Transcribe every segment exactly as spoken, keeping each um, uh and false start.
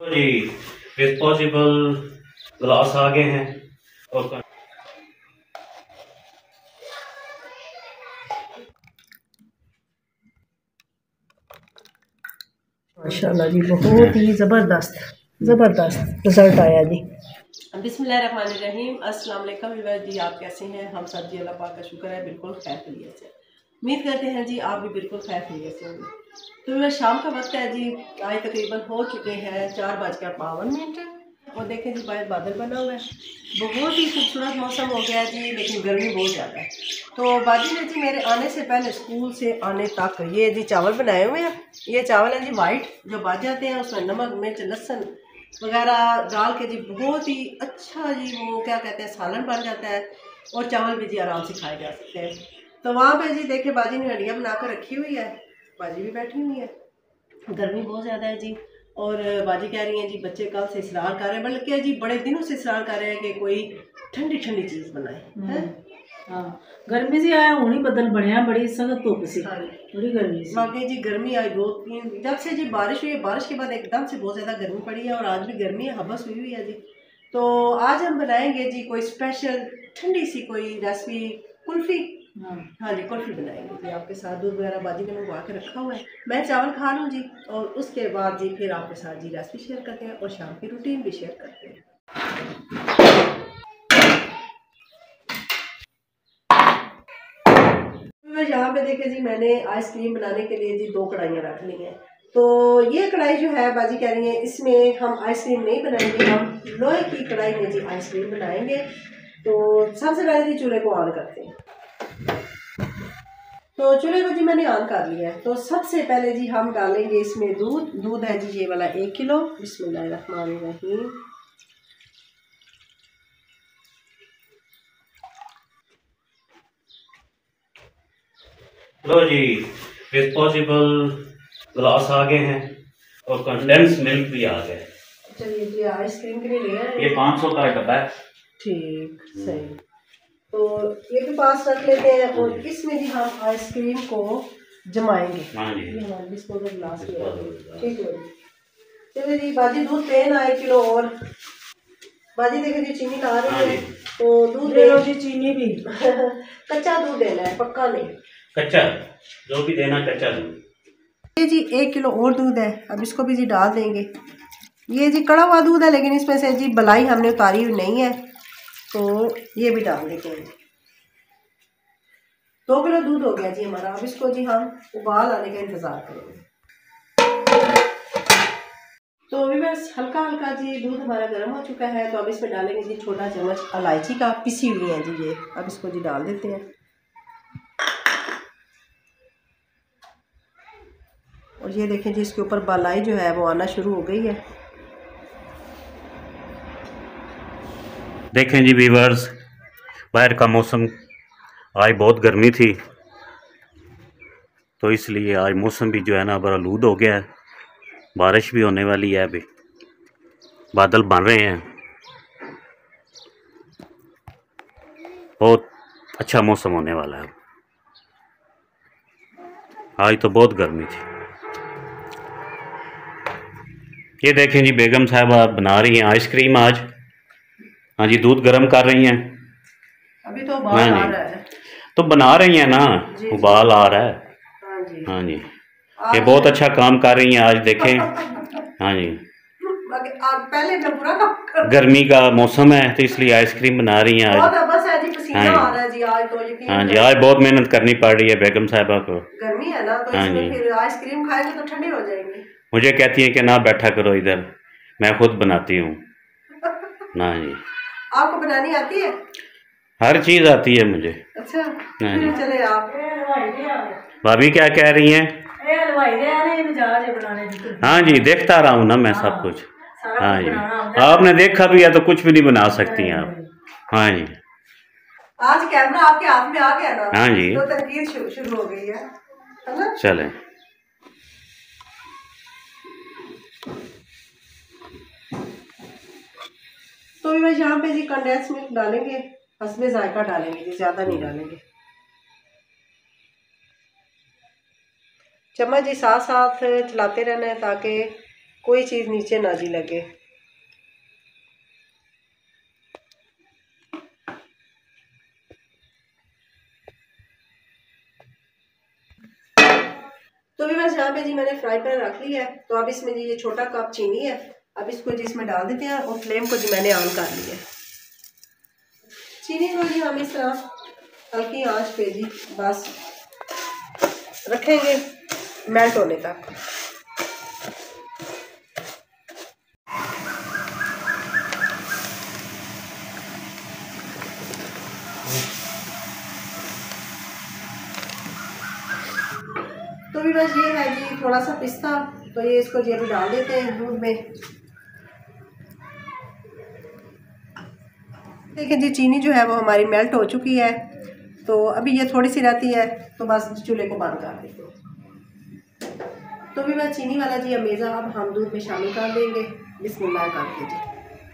जी disposable glass आ गए हैं और माशाल्लाह जी बहुत ही ज़बरदस्त ज़बरदस्त रिजल्ट आया जी। बिस्मिल्लाहिर्रहमानिर्रहीम, अस्सलाम वालेकुम जी। आप कैसे हैं? हम सब जी अल्लाह पाक का शुक्र है बिल्कुल खैर खैरियत से। उम्मीद करते हैं जी आप भी बिल्कुल खैर खैरियत से होंगे। तो वह शाम का वक्त है जी, आज तकरीबन हो चुके हैं चार बज कर बावन मिनट और देखें जी बाहर बादल बना हुआ है, बहुत ही खूबसूरत मौसम हो गया है जी, लेकिन गर्मी बहुत ज़्यादा है। तो बाजी ने जी मेरे आने से पहले स्कूल से आने तक ये जी चावल बनाए हुए हैं। ये चावल हैं जी वाइट जो बाज जाते हैं, उसमें नमक मिर्च लहसुन वगैरह डाल के जी बहुत ही अच्छा जी वो क्या कहते हैं सालन बन जाता है और चावल भी जी आराम से खाए जा सकते हैं। तो वहाँ पे जी देखे बाजी ने हंडिया बनाकर रखी हुई है, बाजी भी बैठी हुई है, गर्मी बहुत ज़्यादा है जी। और बाजी कह रही हैं जी बच्चे कल से इसरार कर रहे हैं, बल्कि जी बड़े दिनों से इसरार कर रहे हैं कि कोई ठंडी ठंडी चीज़ बनाए हैं। हाँ गर्मी से आया हूँ बदल बनया बड़ी सख्त धुप सी, बड़ी गर्मी सी। बाकी जी गर्मी आई दो तीन जब से जी बारिश हुई है, बारिश के बाद एकदम से बहुत ज़्यादा गर्मी पड़ी है और आज भी गर्मी है, हबस हुई हुई है जी। तो आज हम बनाएंगे जी कोई स्पेशल ठंडी सी कोई रेसिपी कुल्फ़ी। हाँ हाँ जी कुल्फ़ी बनाएंगे जी, आपके साथ दूध वगैरह बाजी ने मंगवा के रखा हुआ है, मैं चावल खा लूँ जी और उसके बाद जी फिर आपके साथ जी रेसिपी शेयर करते हैं और शाम की रूटीन भी शेयर करते हैं। यहाँ पे देखे जी मैंने आइसक्रीम बनाने के लिए जी दो कढ़ाइयाँ रख ली हैं। तो ये कढ़ाई जो है बाजी कह रही है इसमें हम आइसक्रीम नहीं बनाएंगे, हम लोहे की कढ़ाई में जी आइसक्रीम बनाएंगे। तो सबसे पहले जी चूल्हे को ऑन करते हैं। तो चूल्हे को जी मैंने ऑन कर लिया है। तो सबसे पहले जी हम डालेंगे इसमें दूध। दूध है जी ये वाला एक किलो। बिस्मिल्लाहिर्रहमानिर्रहीम। लो जी डिस्पोजेबल ग्लास आ गए हैं और कंडेंस मिल्क भी आ गए। चलिए जी आइसक्रीम के लिए ले आए। ये पाँच सौ का डब्बा है। ठीक सही। तो ये भी पास रख लेते हैं और इसमें भी हम आइसक्रीम को जमाएंगे। हाँ जी ये हमारे डिस्पोजल ग्लास में ठीक है जी। चलिए जी बाजी दूध लेना एक किलो और बाजी देखे जी चीनी ला रही है। तो दूध ले लो जी चीनी भी कच्चा दूध लेना है, पक्का नहीं कच्चा, जो भी देना कच्चा दूध। ये जी एक किलो और दूध है, अब इसको भी जी डाल देंगे। ये जी कड़ा हुआ दूध है लेकिन इसमें से जी बलाई हमने उतारी हुई नहीं है, तो ये भी डाल देते हैं। दो किलो दूध हो गया जी हमारा। अब इसको जी हम उबाल आने का इंतज़ार करेंगे। तो अभी बस हल्का हल्का जी दूध हमारा गर्म हो चुका है। तो अब इसमें डालेंगे जी छोटा चम्मच इलायची का पिसी हुई है जी ये। अब इसको जी डाल देते हैं और ये देखें जी इसके ऊपर बलाई जो है वो आना शुरू हो गई है। देखें जी व्यूअर्स, बाहर का मौसम आज बहुत गर्मी थी, तो इसलिए आज मौसम भी जो है ना बड़ा आलूद हो गया है। बारिश भी होने वाली है, अभी बादल बन रहे हैं, बहुत अच्छा मौसम होने वाला है। आज तो बहुत गर्मी थी। ये देखें जी बेगम साहबा बना रही हैं आइसक्रीम आज। हाँ जी दूध गर्म कर रही हैं। अभी तो उबाल आ रहा है। तो बना रही हैं ना, उबाल आ रहा है। हाँ जी हाँ जी ये बहुत अच्छा काम कर रही हैं आज देखें। हाँ जी पहले मैं पूरा काम कर गर्मी का मौसम है तो इसलिए आइसक्रीम बना रही हैं आज। बस है जी पसीना आ रहा है जी आज तो। हाँ जी आज बहुत मेहनत करनी पड़ रही है बेगम साहबा को। गर्मी है ना तो इसमें फिर आइसक्रीम खाएंगे तो ठंडी हो जाएगी। मुझे कहती है कि ना बैठा करो इधर, मैं खुद बनाती हूँ ना जी। आपको बनानी आती है? हर चीज आती है मुझे। अच्छा चले आप भाभी क्या कह रही हैं? हाँ जी देखता रहा हूँ ना मैं सब कुछ। हाँ जी आपने देखा भी है तो कुछ भी नहीं बना सकती हैं आप। हाँ जी आज कैमरा आपके हाथ में आ गया ना। हाँ जी तो तनकीद शुरू हो गई है, है ना? चले तो भी भाई यहाँ पे जी कंडेंस मिल्क डालेंगे, हस्बे जायका डालेंगे जी, ज्यादा नहीं डालेंगे। चम्मच जी साथ साथ चलाते रहना है ताकि कोई चीज़ नीचे ना जी लगे। तो भी बस यहाँ पे जी मैंने फ्राई पैन रख लिया है। तो अब इसमें जी ये छोटा कप चीनी है, अब इसको जी इसमें डाल देते हैं और फ्लेम को जी मैंने ऑन कर लिया है। चीनी को जी हम इस तरह हल्की आंच पे जी बस रखेंगे मेल्ट होने तक। तो भी बस ये है जी थोड़ा सा पिस्ता, तो ये इसको जी अभी डाल देते हैं दूध में। देखिए जी चीनी जो है वो हमारी मेल्ट हो चुकी है, तो अभी ये थोड़ी सी रहती है तो बस चूल्हे को बंद कर देते हैं। तो भी बस चीनी वाला जी अमेज़ा अब हम दूध में शामिल कर देंगे। बिस्मिल्लाह करके जी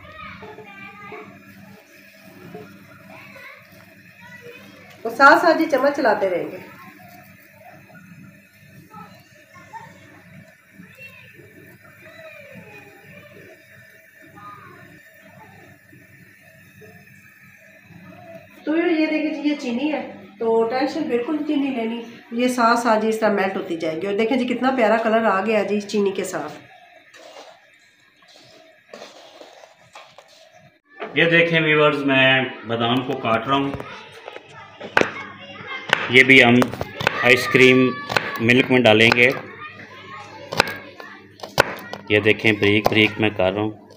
तो साथ साथ जी चम्मच चलाते रहेंगे। तो ये देखिए जी ये चीनी है, तो टेंशन बिल्कुल चीनी लेनी, ये साथ साथ जी इस तरह मेल्ट होती जाएगी। और देखें जी कितना प्यारा कलर आ गया जी चीनी के साथ। ये देखें व्यूअर्स, मैं बादाम को काट रहा हूँ। ये भी हम आइसक्रीम मिल्क में डालेंगे। ये देखें ब्रीक ब्रीक मैं कर रहा हूँ।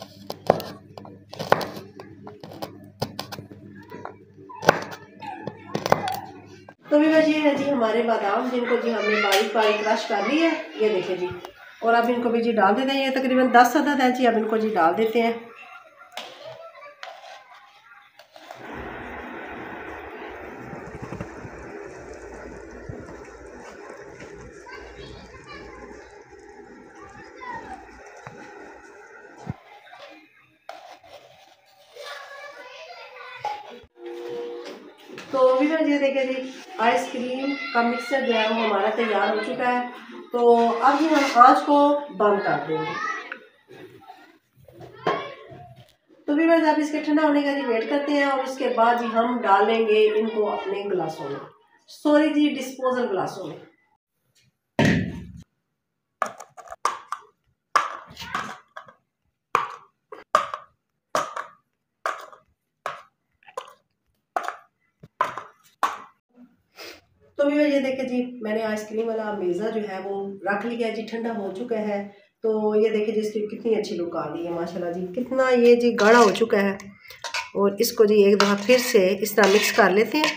तो भी बस ये है जी हमारे बादाम, जिनको जी हमने बारीक बारीक क्रश कर ली है। ये देखें जी, और अब इनको भी जी डाल देते हैं। ये तकरीबन दस अदद है जी, अब इनको जी डाल देते हैं। तो भी ये देखें जी आइसक्रीम का मिक्सचर जो है वो हमारा तैयार हो चुका है। तो अब जी हम आंच को बंद कर देंगे। तो भी बस आप इसके ठंडा होने का जी वेट करते हैं, और उसके बाद जी हम डालेंगे इनको अपने गिलासों में, सॉरी जी डिस्पोजल गिलासों में। तो भी ये देखे जी मैंने आइसक्रीम वाला अमेज़ा जो है वो रख लिया है जी, ठंडा हो चुका है। तो ये देखिए जी इसकी कितनी अच्छी लुक आ रही है माशाल्लाह जी, कितना ये जी गाढ़ा हो चुका है। और इसको जी एक दफ़ा फिर से इस तरह मिक्स कर लेते हैं।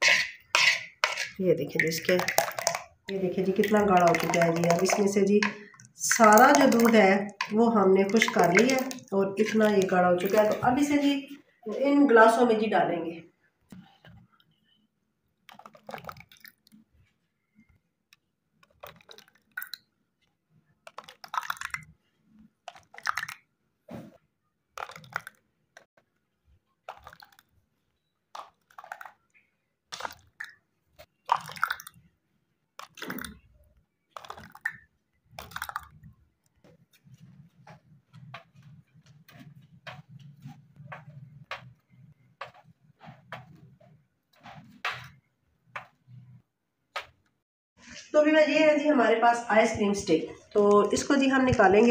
ये देखिए जी इसके, ये देखिए जी कितना गाढ़ा हो चुका है जी। अब इसमें से जी सारा जो दूध है वो हमने खुश कर लिया है, और इतना ये गाढ़ा हो चुका है। तो अब इसे जी इन गिलासों में जी डालेंगे। तो भी ये है जी हमारे पास आइसक्रीम स्टिक, तो इसको जी हम निकालेंगे।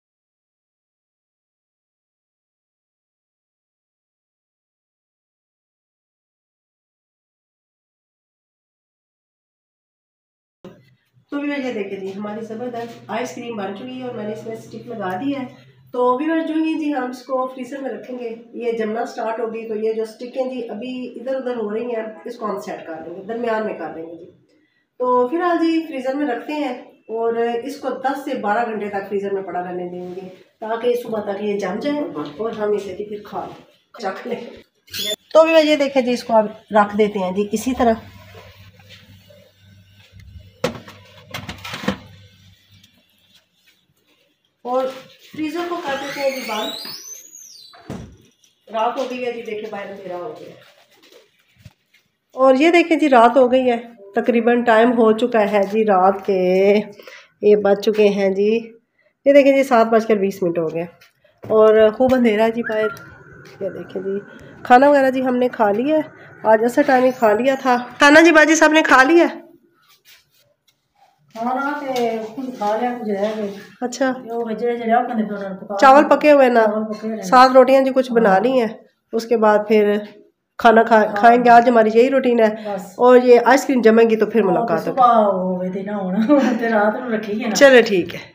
तो भी ये देखिए जी हमारी ज़बरदस्त आइसक्रीम बन चुकी है, और मैंने इसमें स्टिक लगा दी है। तो भी जो ही जी हम इसको फ्रीजर में रखेंगे, ये जमना स्टार्ट होगी। तो ये जो स्टिकें जी अभी इधर उधर हो रही हैं, इसको हम सेट कर लेंगे, दरमियान में कर लेंगे जी। तो फिलहाल जी फ्रीज़र में रखते हैं, और इसको दस से बारह घंटे तक फ्रीज़र में पड़ा रहने देंगे, ताकि सुबह तक ये जम जाए और हम इसे जी फिर खा लें, चख लें। तो भी ये देखें जी इसको अब रख देते हैं जी इसी तरह। और फ्रीज़र को कर देते हैं जी बंद। रात हो गई है जी, देखिए बाहर अंधेरा हो गया, और ये देखें जी रात हो गई है, तकरीबन टाइम हो चुका है जी रात के, ये बज चुके हैं जी ये देखें जी सात बजकर बीस मिनट हो गए और खूब अंधेरा है जी बाहर। ये देखें जी खाना वगैरह जी हमने खा लिया है, आज ऐसा टाइम ही खा लिया था। खाना जी बाजी साहब ने खा लिया? अच्छा चावल पके हुए ना, सात रोटियां जी कुछ बना ली हैं, उसके बाद फिर खाना खा खाएंगे। आज हमारी यही रूटीन है और ये आइसक्रीम जमेगी तो फिर मुलाकात होगी। चलो ठीक है,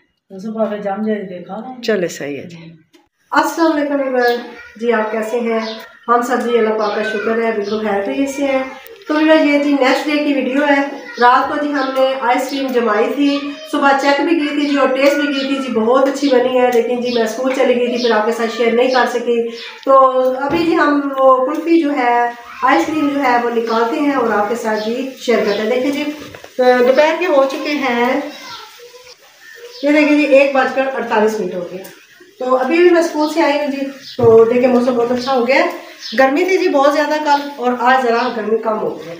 चले सही है जी। अस्सलाम वालेकुम जी, आप कैसे हैं? हम सब जी अल्लाह पाक का शुक्र है बिल्कुल खैरियत से हैं। तो ये जी नेक्स्ट डे की वीडियो है। रात को जी हमने आइसक्रीम जमाई थी, सुबह चेक भी की थी जी और टेस्ट भी की थी जी, बहुत अच्छी बनी है, लेकिन जी मैं स्कूल चली गई थी फिर आपके साथ शेयर नहीं कर सकी। तो अभी जी हम वो कुल्फ़ी जो है आइसक्रीम जो है वो निकालते हैं और आपके साथ जी शेयर करते हैं। देखिए जी दोपहर के हो चुके हैं, ये देखिए जी एक बजकर अड़तालीस मिनट हो गया। तो अभी भी मैं स्कूल से आई हूँ जी, तो देखिए मौसम बहुत अच्छा हो गया। गर्मी थी जी बहुत ज़्यादा कल और आज ज़रा गर्मी कम हो गई है।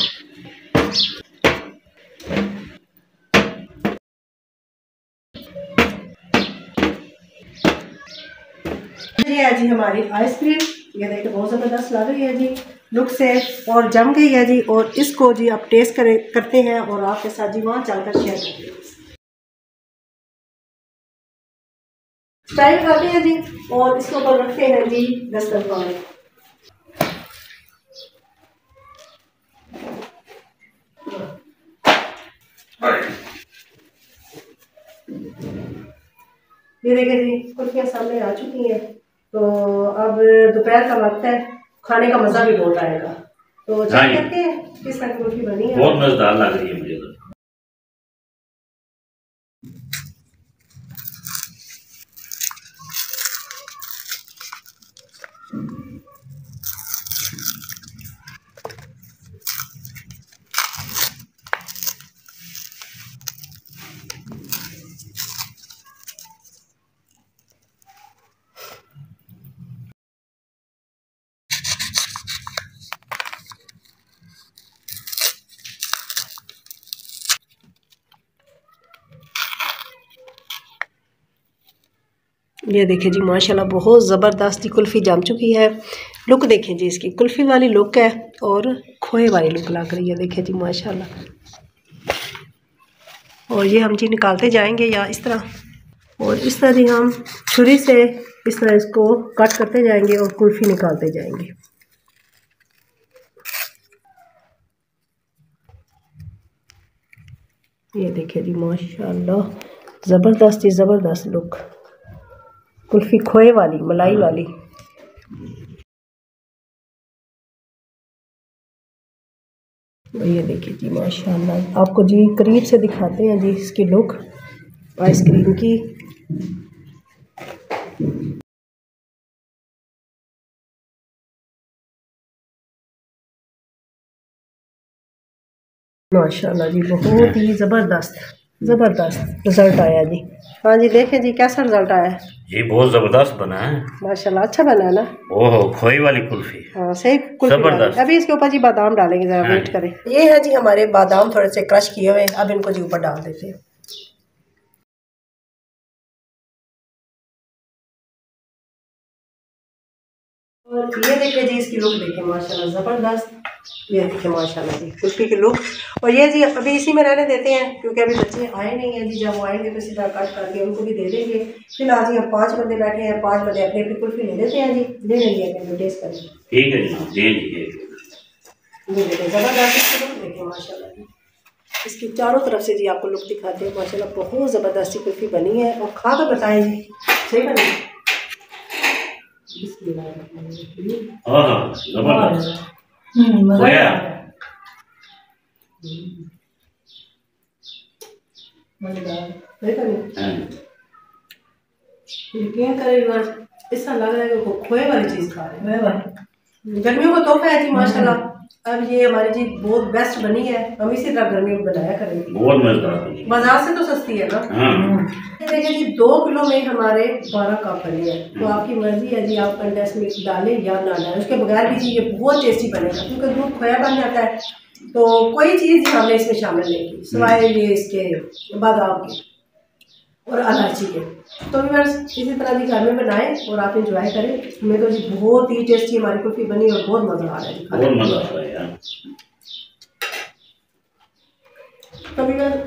ये है जी हमारी आइसक्रीम, ये देखिए बहुत ज़बरदस्त लग रही है जी लुक से और जम गई है जी। और इसको जी आप टेस्ट करे करते हैं और आपके साथ जी वहाँ चलकर शेयर करते हैं, स्टाइल करते हैं जी और इसके ऊपर रखते हैं जी दस्तरखान। ये देखिए जी कुल्फियाँ सामने आ चुकी हैं। तो अब दोपहर का वक्त है, खाने का मज़ा भी बहुत आएगा। तो चेक करते हैं किस तरह की कुल्फी बनी है। बहुत मज़ेदार लग रही है मुझे तो। ये देखिए जी माशाल्लाह बहुत ज़बरदस्त कुल्फ़ी जम चुकी है। लुक देखें जी इसकी कुल्फ़ी वाली लुक है और खोए वाली लुक लग रही है, देखिए जी माशाल्लाह। और ये हम जी निकालते जाएंगे या इस तरह, और इस तरह जी हम छुरी से इस तरह इसको कट करते जाएंगे और कुल्फ़ी निकालते जाएंगे। ये देखिए जी माशाल्लाह ज़बरदस्त ही ज़बरदस्त लुक, कुल्फ़ी खोए वाली मलाई वाली। ये देखिए जी माशाल्लाह, आपको जी करीब से दिखाते हैं जी इसकी लुक आइसक्रीम की। माशाल्लाह जी बहुत ही ज़बरदस्त ज़बरदस्त रिज़ल्ट आया जी। हाँ जी देखें जी कैसा रिज़ल्ट आया है जी, बहुत ज़बरदस्त बना है माशाल्लाह, अच्छा बना है ना। ओहो खोई वाली कुल्फी, हाँ सही कुल्फी। अभी इसके ऊपर जी बादाम डालेंगे, जरा वेट करें। ये है जी हमारे बादाम थोड़े से क्रश किए हुए, अब इनको जी ऊपर डाल देते हैं। और ये देखिए जी इसकी लुक देखिए माशाल्लाह ज़बरदस्त, ये देखिए माशाल्लाह जी कुल्फी की लुक। और ये जी अभी इसी में रहने देते हैं क्योंकि अभी बच्चे आए नहीं हैं जी, जब वो आएंगे तो इसी तरह कट करके उनको भी दे देंगे। फिलहाल जी हम पाँच बंदे बैठे हैं, पाँच बंदे अपनी अपनी कुल्फी ले लेते हैं जी, ले लेंगे अपने टेस्ट करेंगे। ठीक है जी, दे दीजिए। ये देखिए ज़बरदस्त इसकी लुक देखिए माशाल्लाह जी, इसकी चारों तरफ से जी आपको लुक दिखाते हैं माशाल्लाह बहुत ज़बरदस्त कुल्फी बनी है। और खा कर बताएं जी सही बनी है। हाँ हाँ ज़बरदस्त। यकीन करें ऐसा लग रहा है कि खोए वाली चीज़ खा रहे हैं। गर्मियों का तोहफा है जी माशाल्लाह। अब ये हमारी जी बहुत बेस्ट बनी है, हम इसी तरह गर्मी में बनाया करेंगे। बहुत मजेदार, बाजार से तो सस्ती है ना। देखिए जी दो किलो में हमारे बारह कप बने हैं, तो आपकी मर्जी है जी आप कंडेंस मिल्क डालें या ना डालें, उसके बगैर भी जी ये बहुत टेस्टी बनेगा क्योंकि दूध खोया बन जाता है। तो कोई चीज़ हमने इसमें शामिल नहीं की सिवाय ये इसके बादाम की। और इलायची के। तो भी बस इसी तरह जी घर में बनाएं और आप इंजॉय करें। हमें तो जी बहुत ही टेस्टी हमारी कुल्फी बनी और बहुत मज़ा आ रहा है जी, बहुत मज़ा आ रहा है यार। तो भी बस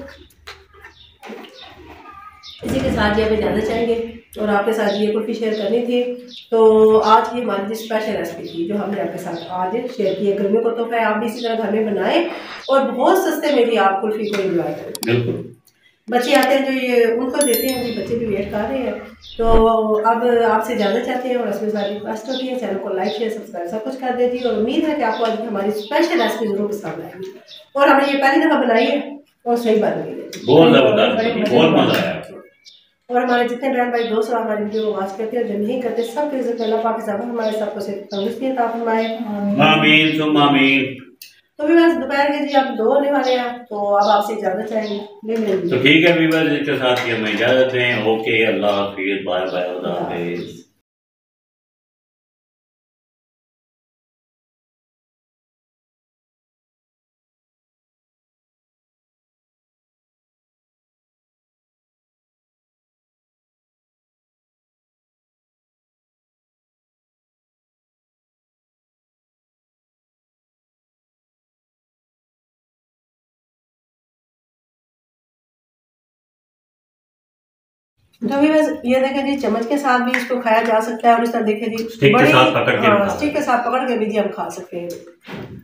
इसी के साथ ये आप इजाज़त चाहेंगे और आपके साथ ये कुल्फी शेयर करनी थी। तो आज की हमारी जो स्पेशल रेसिपी थी जो हमने आपके साथ आज शेयर की है, गर्मियों को तो है, आप भी इसी तरह घर में बनाएं और बहुत सस्ते में भी आप कुल्फी को एंजॉय करें। बिल्कुल। बच्चे आते हैं जो ये उनको देते हैं, अभी बच्चे भी वेट कर रहे हैं। तो अब आपसे इजाज़त चाहते हैं और उसमें सारी रिक्वेस्ट होती है चैनल को लाइक शेयर सब्सक्राइब सब कुछ कर दीजिए और उम्मीद है कि आपको आज हमारी स्पेशल रेसिपी जरूर पसंद आएगी। और हमने ये पहली दफ़ा बनाई है और सही बन गई है, बहुत ज़बरदस्त, बहुत मज़ा आया। और हमारे जितने बहन भाई दोस्त हमारे वीडियो को वॉच करते हैं जो नहीं करते सब के इज्जत अल्लाह पाक सब हमारे सबको से तंदुरुस्ती अता फरमाए। आमीन सुम्मा आमीन। तो भी बस दोपहर के जी आप दो होने वाले हैं तो अब आपसे इजाज़त चाहेंगे। ले लेंगे तो ठीक है व्यूअर्स, इसके साथ ही हमें इजाज़त दें। ओके, अल्लाह हाफिज़, बाय बाय, खुदा हाफिज़। तो भी बस ये देखें जी चम्मच के साथ भी इसको खाया जा सकता है और इस तरह देखें जी स्टिक के साथ पकड़ के हाँ, स्टिक के साथ पकड़ के भी जी हम खा सकते हैं।